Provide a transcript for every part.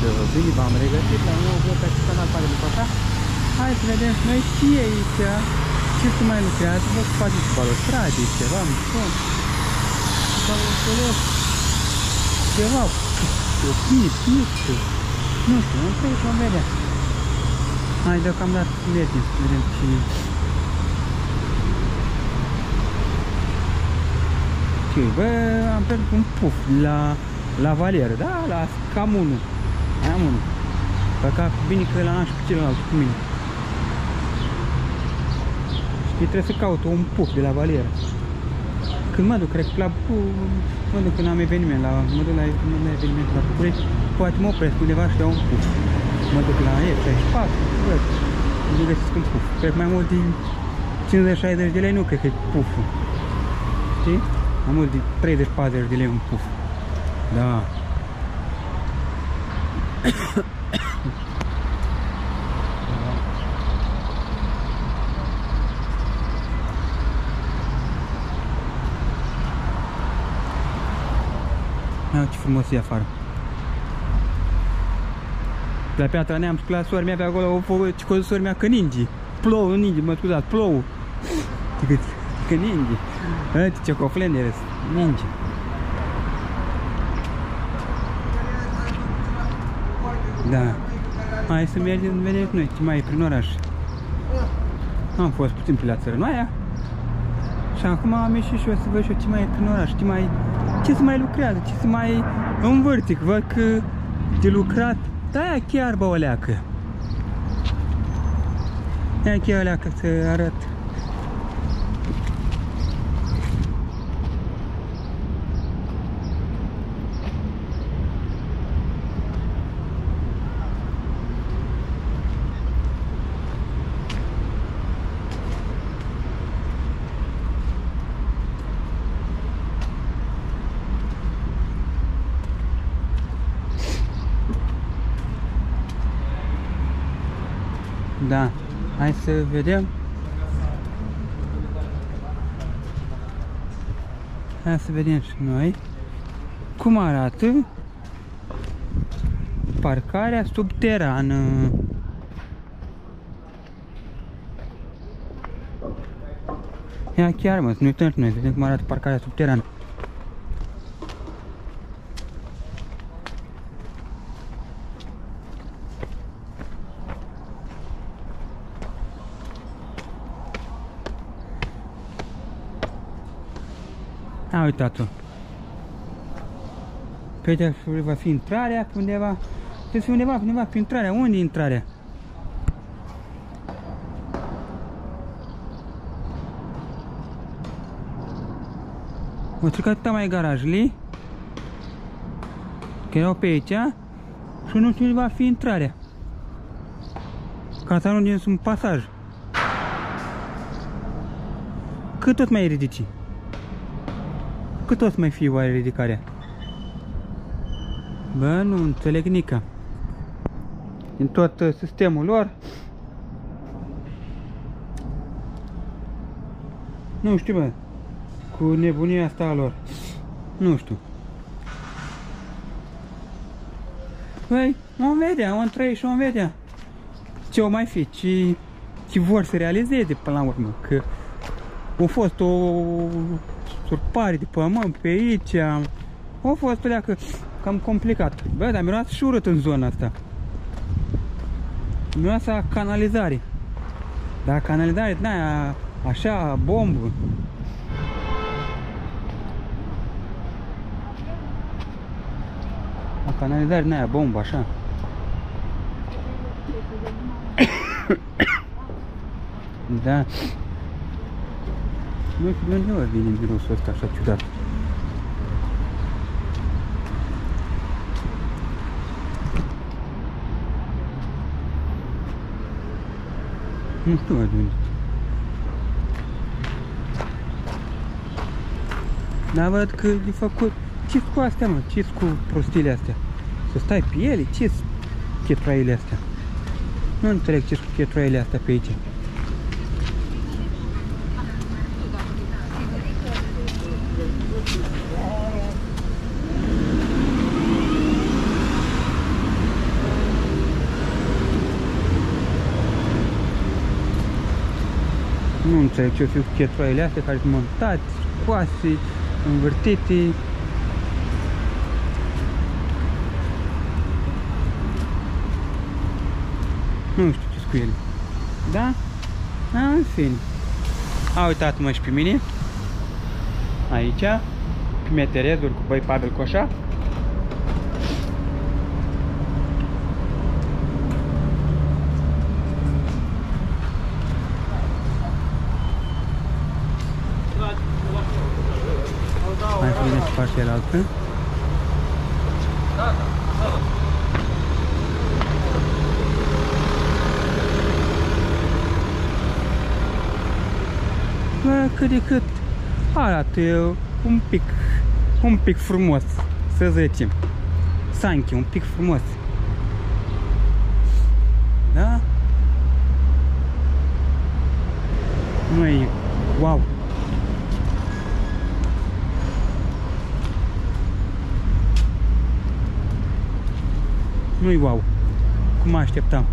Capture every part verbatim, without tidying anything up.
bine v-am regăsit la un nou vlog pe acest canal Pare După Ta. Hai să vedem și noi și aici ce se mai lucrează. Vă faceți cu balustradii, ceva, nu știu. Sau înțeles ceva, o pit, nu știu. Nu știu, nu știu, vom vedea. Hai, deocamdată mergem să vedem ce... Ce, bă, am pierdut un puf la, la valieră, da, la cam unul. Am unul. Păcat, bine că l-am și pe celălalt cu mine. Știi, trebuie să caut un puf de la valieră. Când mă duc, cred că la mă duc când am eveniment, la, mă duc la, la eveniment la București, poate mă opresc undeva și iau un puf. Mă duc la E șaizeci și patru, văd, nu găsesc un puf. Cred că mai mult din cincizeci șaizeci de lei nu cred că e puful. Știi? Mai mult din treizeci patruzeci de lei un puf. Da. Ia ce frumos e afară. La Piatra Neamț, la sora mea pe acolo, ce cu sora mea că ninge. Plouă, nu ninge, mă scuzați, plouă. Că ninge. Uite ce cofleni râs, ninge. Da. Hai să mergem, vedem noi ce mai e prin oraș. Am fost puțin pe la Țărănoaia. Și acum am ieșit și eu să văd și eu ce mai e prin oraș, ce mai... Ce se mai lucrează, ce se mai învârtic, văd că de lucrat, da, aia chiar bă o leacă. Aia chiar o leacă să arăt. Da, hai să vedem. Hai să vedem și noi cum arată parcarea subterană. Ia chiar mă, să ne uităm și noi, să vedem cum arată parcarea subterană. A, uitați-o. Pe aici va fi intrarea, pe undeva. Trebuie să fie undeva, undeva pe intrarea. Unde e intrarea? O stricat atâta mai garajele. Că erau pe aici. Și nu știu unde va fi intrarea. Ca să ajungem un pasaj. Cât tot mai ridici? Cât o să mai fie oare ridicarea? Bă, nu înțeleg nică. Din tot uh, sistemul lor. Nu știu, bă. Cu nebunia asta a lor. Nu știu. Băi, vom vedea, vom trăi și vom vedea. Ce o mai fi, ce, ce vor să realizeze până la urmă. Că a fost o... surpare de pământ pe aici. A fost o leacă cam complicat. Bă, dar miroase și urât în zona asta. Miroase a canalizare. Dar canalizare din aia așa, bombă. A canalizare din aia, bombă, așa. Da. Nu știu de unde ori vine mirosul ăsta așa ciudat. Nu știu de unde. Dar văd că e făcut... Ce-s cu astea, mă? Ce-s cu prostiile astea? Să stai pe ele? Ce-s chetroaiele astea? Nu înțeleg ce-s cu chetroaiele astea pe aici. înțeleg ce-o fi cu chetroaiele astea care sunt montate, scoase, învârtite. Nu știu ce-s cu ele. Da? A, în fine. A uitat-mă și pe mine. Aici. Pe meterezuri cu băi Pavel Coșa. Mai prinde și partea elaltă. Bă, cât de cât arată un pic, un pic frumos, să zicem. Sanchi, un pic frumos. Da? Nu e wow. Nu-i wow, cum mă așteptam.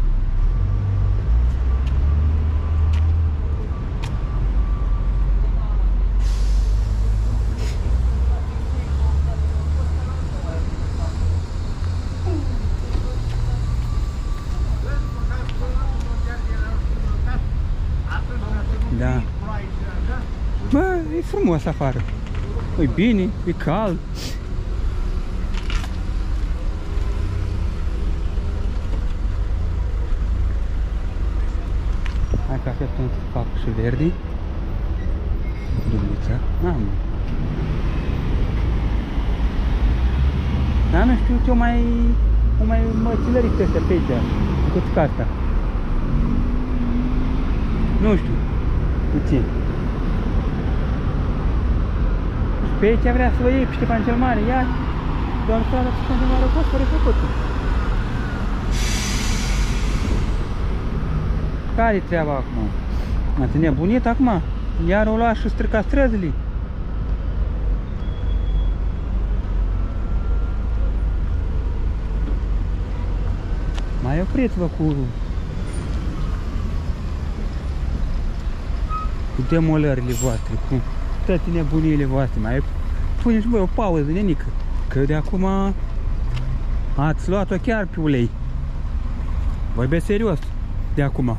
Da. Bă, e frumos afară. E bine, e cald. Hai că așteptăm să fac și verdi. Dumnița. Am. Dar nu știu ce-o mai... o mai mățilărit astea pe aici. Cu asta. Nu știu. Puțin. Pe aici vrea să o iei pe Ștefan cel Mare. Ia. Doar strada pe Ștefan cel Mare a fost fără făcutul. Care-i treaba acum? Ați nebunit acum? Iar o lua și strica străzile. Mai opriți-vă cu... cu demolările voastre, cu toate nebuniile voastre. Mai puneți voi o pauză, nenică. Că de acum ați luat-o chiar pe ulei. Vorbesc serios de acum.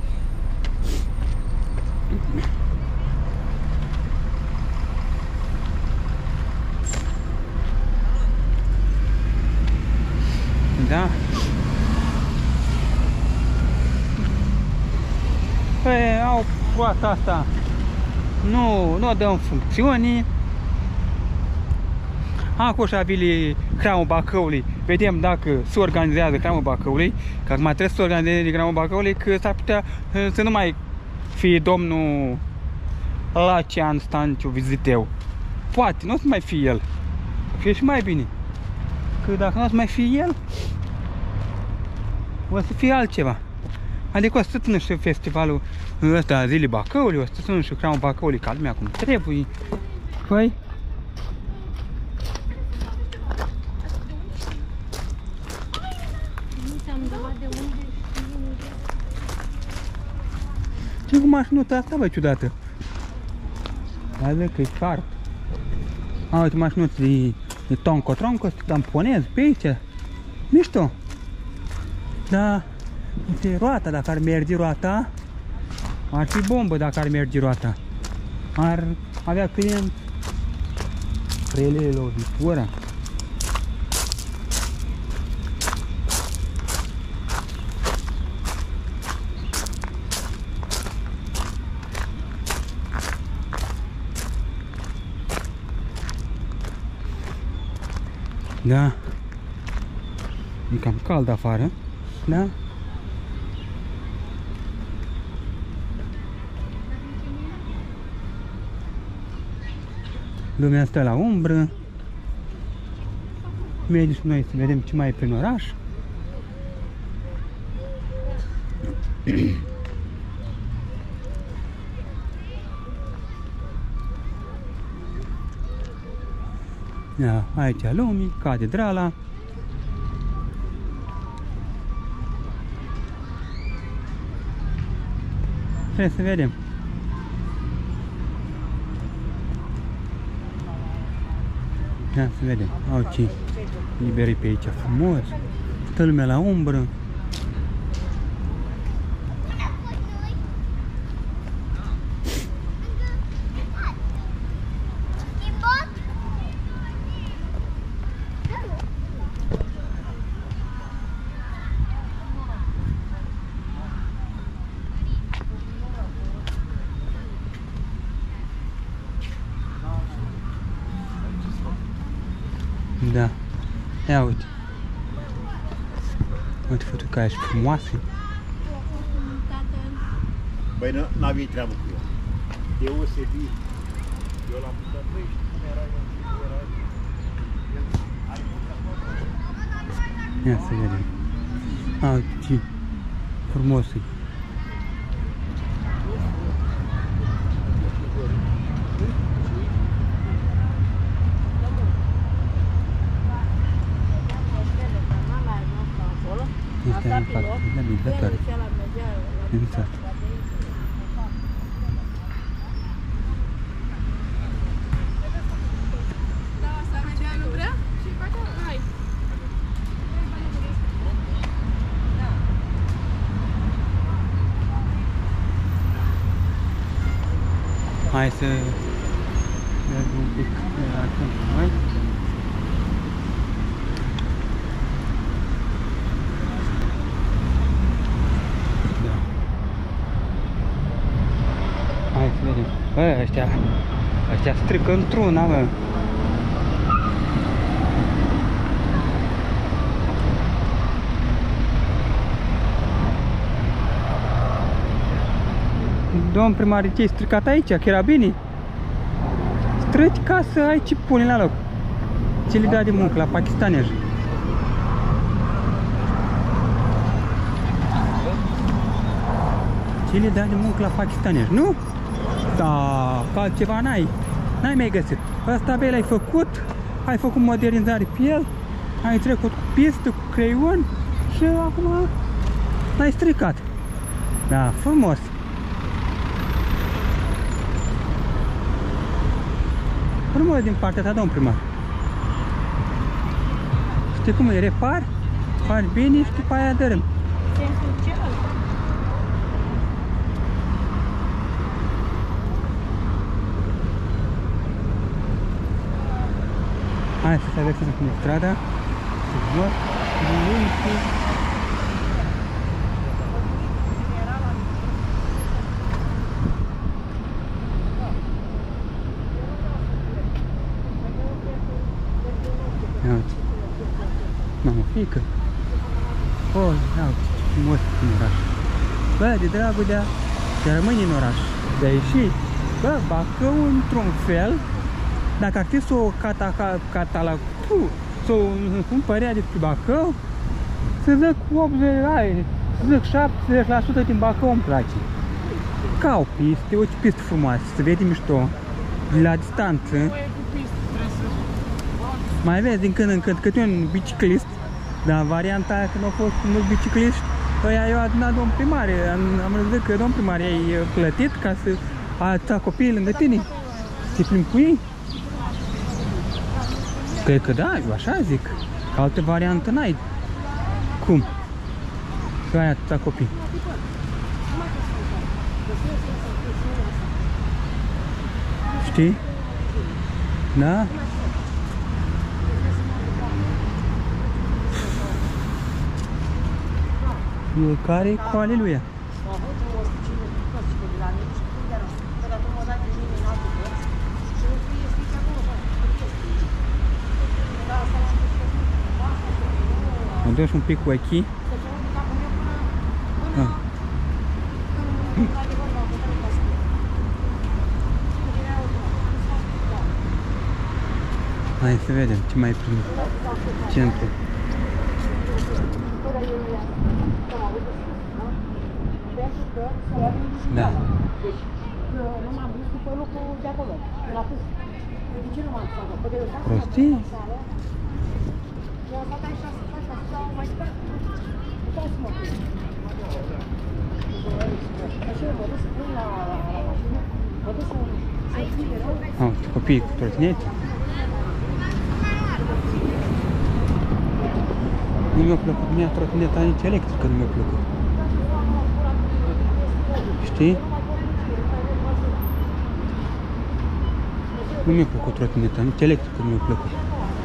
Da? Păi, au roata asta. Nu, nu o dăm funcțiuni. Acum și avili Cramul Bacăului. Vedem dacă se organizează Cramul Bacăului. Că acum trebuie să se organizeze Cramul Bacăului, că s-ar putea să nu mai fie domnul Lacian Stanciu Viziteu. Poate, nu o să mai fie el. Fie și mai bine. Că dacă nu o să mai fie el, o să fie altceva. Adică o să țină și festivalul ăsta Zilei Bacăului, o să țină și Cramul Bacăului ca lumea cum trebuie. Păi? Ce cu mașinuța asta, bă, ciudată? Hai că e cart. A, uite mașinuța de, de tonco-tronco, să te tamponezi pe aici. Mișto. Da. Uite, roata, dacă ar merge roata, ar fi bombă dacă ar merge roata. Ar avea client prelele lovitura. Da. E cam cald afară. Da? Lumea stă la umbră. Mergem și noi să vedem ce mai e prin oraș. Da, aici lumii, catedrala. Trebuie să vedem. Ia să vedem. Au ce liberii pe aici frumos. Stă lumea la umbră. Da. Ia uite. Uite fotocaie frumoase. Băi, n-avei treabă cu el. Deosebit. Eu l-am putut trei și cum era eu, era el. Ia să vedem. A, uite ce frumos e. Este în față, la migratoare. Exact. Hai să merg un pic acum cu noi. Hai să vedem. Bă, ăștia, ăștia strică într-una, bă. Domn primar, ce-ai stricat aici? Că era bine? Străci ca să ai ce pune la loc. Ce le dea de muncă la pakistanezi? Ce le dea de muncă la pakistanezi, nu? Da, că altceva n-ai. N-ai mai găsit. Asta bine l-ai făcut, ai făcut modernizare pe el, ai trecut cu pistă, cu creion și acum l-ai stricat. Da, frumos. Frumos din partea ta, domn primar. Știi cum e? Repar, faci bine și după aia dărâm. Hai să se avertizăm cum e strada. Frumos. Ia uite. Mamă, fică. Oh, ia uite, ce frumos în oraș. Bă, de dragul de a, de a rămâne în oraș, de a ieși. Bă, Bacău într-un fel, dacă ar fi să o catala, să o cumpărea despre Bacău, să zic optzeci, să zic șaptezeci la sută din Bacău îmi place. Ca o pistă, uite pistă frumoasă, se vede mișto, de la distanță. Mai vezi din când în când câte un biciclist, dar varianta aia când au fost mulți bicicliști, ăia eu adunat domn primar, am, am văzut că domn primar i-ai plătit ca să atâta copiii lângă tine, să te plimbi cu ei. Cred că da, eu așa zic, că altă variantă n-ai. Cum? Să ai atâta copii. Știi? Da? Fiecare cu aleluia. Mă duc un pic cu aici. Ah. Hai să vedem ce mai prin centru. Da. Prostii? Ah, copiii cu trotinete. Nu mi-a plăcut, mie trotineta nici electrică nu mi-a plăcut. Știi? Nu mi-a plăcut trotineta, nici electrică nu mi-a plăcut.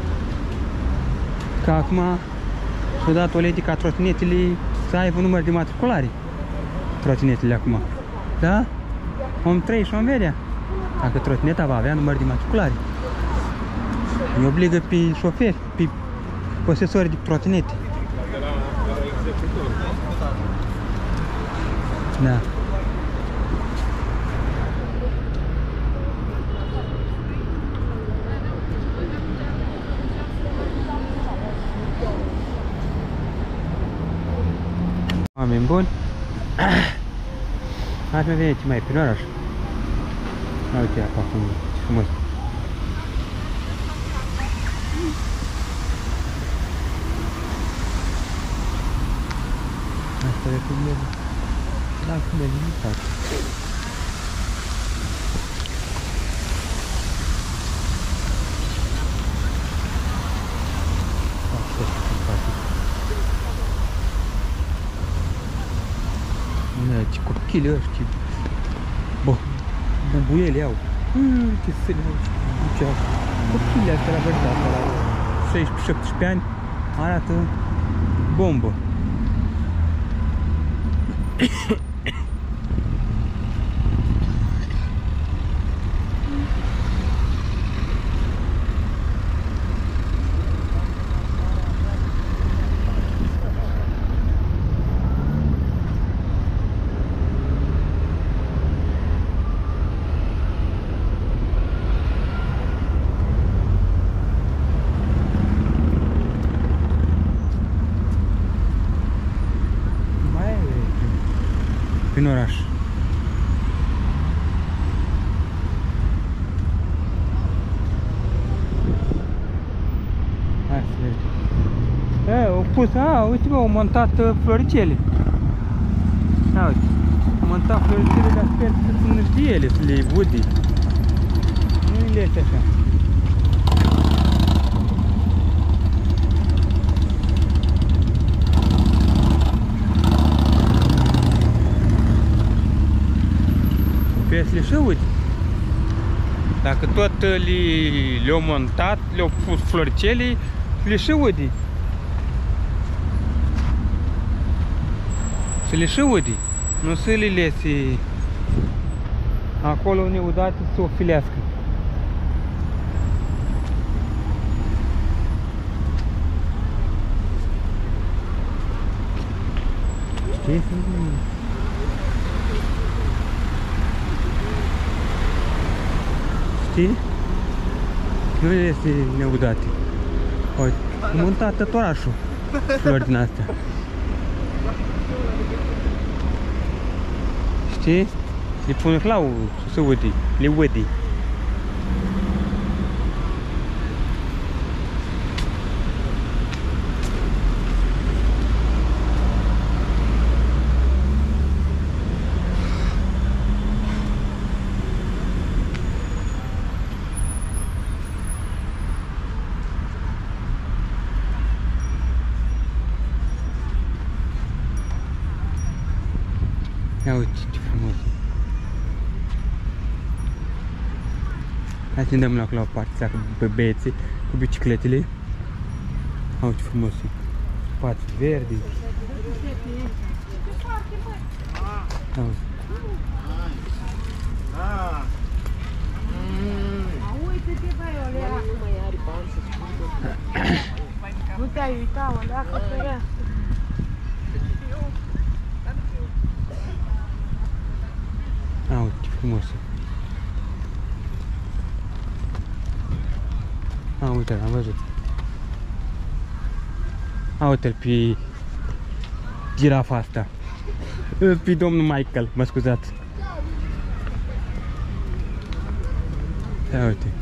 Că acum s-a dat o lege ca trotinetele să aibă număr de matriculare. Trotinetele acum. Da? Om trei și om vedea. Dacă trotineta va avea număr de matriculare. Îi obligă pe șoferi, pe posesori de trotinete. Da. Oameni buni. Ați mai venit mai prin oraș. Uite apa acum, ce frumos. Asta e cum e. Da, cum e limitat. Asta e simpatic. Ce cochile ăștia. Bă, bubuiele au. Uuu, ce săli au. Ce au. Cochile astea la vârsta asta, la șaisprezece șaptesprezece ani, arată bombă. Prin oraș. Hai să vedem. E, au pus, a, uite bă, au montat uh, floricele. A, uite. Au montat floricele, dar sper să țină și ele, să le vudi. Nu le este așa. Le și uite. Dacă tot le-au montat, le-au pus floricele, le și uite. Să le și uite. Nu să le lese acolo neudate să o filească. Știi? Știi? Nu este neudate. Uite, e montat tot orașul. Flori din astea. Știi? Le pune clau să se uite. Le uite. Ia uite ce frumos. Hai să ne dăm la o parte cu băieții, cu bicicletele. Ia uite ce frumos. Spați verdi. Ia uite. Uite-te, băi, Olea. Nu mai are bani să spune. Nu te-ai uitat, Olea, că ferească. A, uite ce frumos. A, uite, am văzut. A, uite-l pe girafa asta. Pe domnul Michael, mă scuzați. Ia uite.